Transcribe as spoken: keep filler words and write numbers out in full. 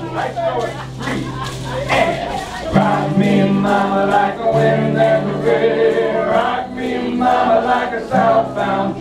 Rock me, mama, like a wind and the rain. Rock me, mama, like a southbound